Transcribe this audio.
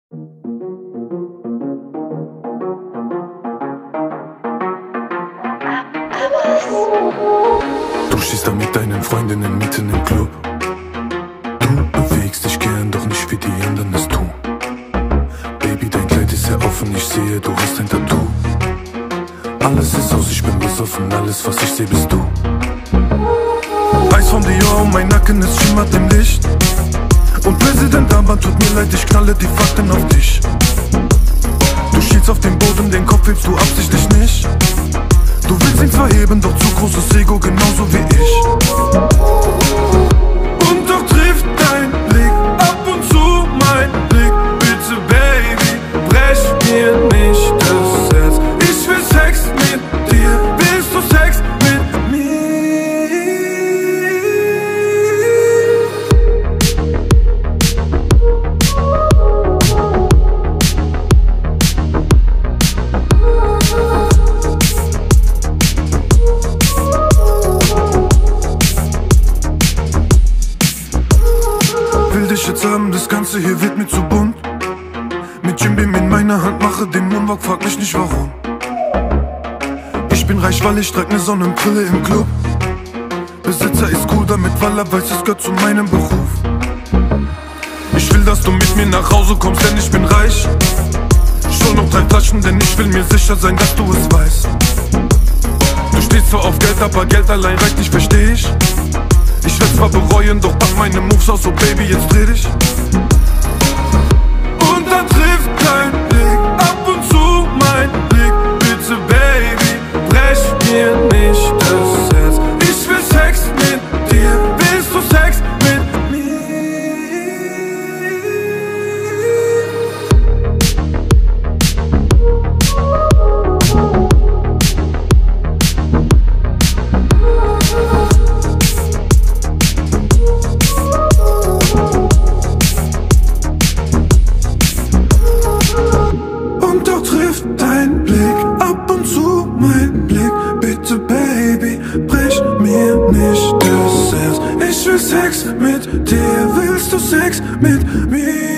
Du stehst da mit deinen Freundinnen mitten im Club. Du bewegst dich gern, doch nicht wie die anderen es tun. Baby, dein Kleid ist sehr offen, ich sehe, du hast ein Tattoo. Alles ist aus, ich bin besoffen, alles was ich seh bist du. Eis von Dior, mein Nacken, es schimmert im Licht. Und Präsident Armband, tut mir leid, ich knalle die Fakten auf dich. Du schielst auf den Boden, den Kopf hebst du absichtlich nicht. Du willst ihn zwar heben, doch zu großes Ego, genauso wie ich. Und doch trifft dein Blick ab und zu mein Blick. Bitte Baby, brech mir nicht das Herz. Ich will Sex mit dir, willst du Sex mit mir? Will dich jetzt haben, das Ganze hier wird mir zu bunt. Mit Jim Beam in meiner Hand, mache den Moonwalk, frag mich nicht warum. Ich bin reich, weil ich trag ne Sonnenbrille im Club. Besitzer ist cool damit, weil er weiß, es gehört zu meinem Beruf. Ich will, dass du mit mir nach Hause kommst, denn ich bin reich. Schon noch 3 Flaschen, denn ich will mir sicher sein, dass du es weißt. Du stehst zwar auf Geld, aber Geld allein reicht nicht, versteh ich. Ich werd's zwar bereuen, doch pack meine Moves aus, so Baby, jetzt dreh dich. Und dann trifft dein Blick ab und zu mein Blick. Bitte Baby, brech mir nicht das Herz. Ich will Sex mit dir, willst du Sex mit mir? Dein Blick, ab und zu mein Blick. Bitte Baby, brech mir nicht das Herz. Ich will Sex mit dir, willst du Sex mit mir?